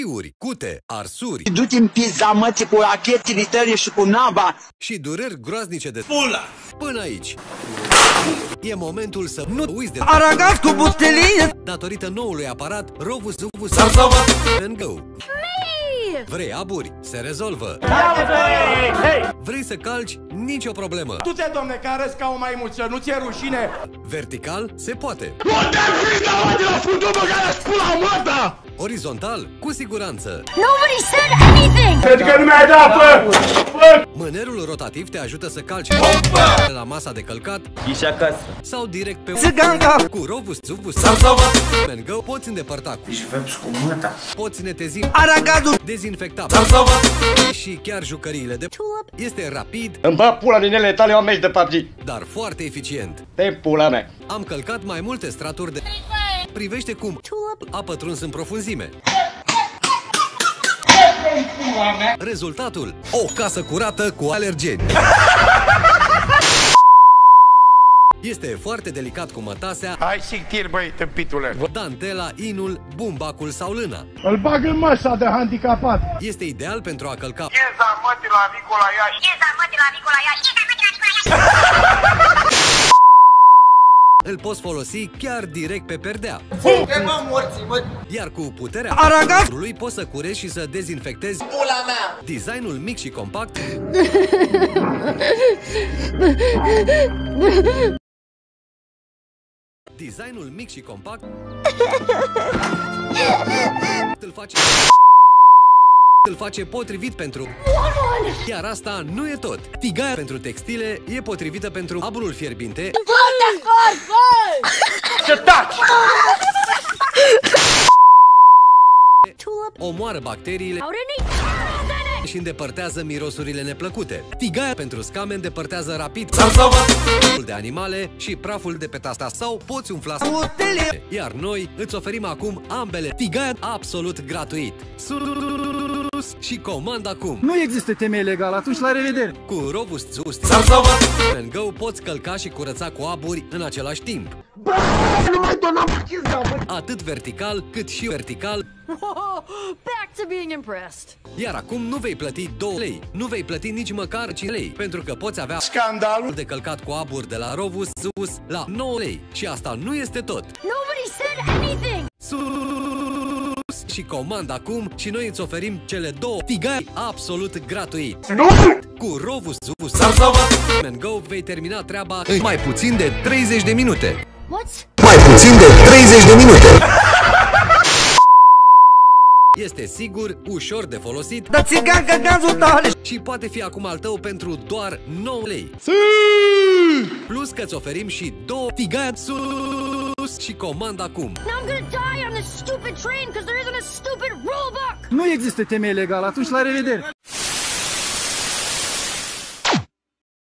Puriuri, cute, arsuri. Du-te în pizza mății cu rachetele tăi și cu nava. Și dureri groaznice de pula. Până aici. E momentul să nu uiți de Aragaz cu butelie. datorită noului aparat Rovus Go. Vrei aburi? Se rezolvă. Vrei să calci? Nicio problemă. Du-te, domne, că arăți ca o maimuță, nu ți-e rușine? Vertical? Se poate. Orizontal? Cu siguranță. Nobody said anything! Pentru că nu mi-ai dat, fă! Mânerul rotativ te ajută să calci la masa de călcat Ești acasă. sau direct pe Țiganca. cu Rovus Go poți îndepărta cu Și vepsi cu mâta. poți netezi, Aragazul. dezinfecta și chiar jucăriile de este rapid, Îmi bag pula din ele tale, eu am meci de PUBG. dar foarte eficient. Te pula mea. Am călcat mai multe straturi de... Privește cum a pătruns în profunzime. Rezultatul? O casă curată cu alergeni. Este foarte delicat cu mătasea, Hai sictir, băi, tâmpitule. dantela, inul, bumbacul sau lâna. Îl bag în măsa de handicapat. Este ideal pentru a călca Ieza mătii la Nicola Iași. îl poți folosi chiar direct pe perdea. Iar cu puterea lui poți să curești și să dezinfectezi pula mea. Designul mic și compact Designul mic și compact îl face potrivit pentru... Iar asta nu e tot. Tigaia pentru textile e potrivită pentru aburul fierbinte. Ce taci! Omoară bacteriile și îndepărtează mirosurile neplăcute. Tigaia pentru scame îndepărtează rapid praful de animale și praful de pe tasta sau poți umfla. Iar noi îți oferim acum ambele. Tigaia absolut gratuit. Sus și comand acum. Nu există temei legale, atunci la revedere! Cu Rovus Go poți călca și curăța cu aburi în același timp. Atât vertical cât și vertical. Back to being impressed. Iar acum nu vei plăti 2 lei, nu vei plăti nici măcar 5 lei, pentru că poți avea Scandalul. de călcat cu aburi de la Rovus la 9 lei. Și asta nu este tot. Nobody said anything! Sus și comand acum și noi îți oferim cele 2 tigaie absolut gratuit. Cu Rovus Go vei termina treaba în mai puțin de 30 de minute. What? Mai puțin de 30 de minute. Este sigur, ușor de folosit. Da țiganca gazul tale. Și poate fi acum al tău pentru doar 9 lei. Plus că îți oferim și 2 tigaie sus și comand acum. Now I'm gonna die on this stupid train because there isn't a stupid rule book! Nu există temei legale, atunci la revedere!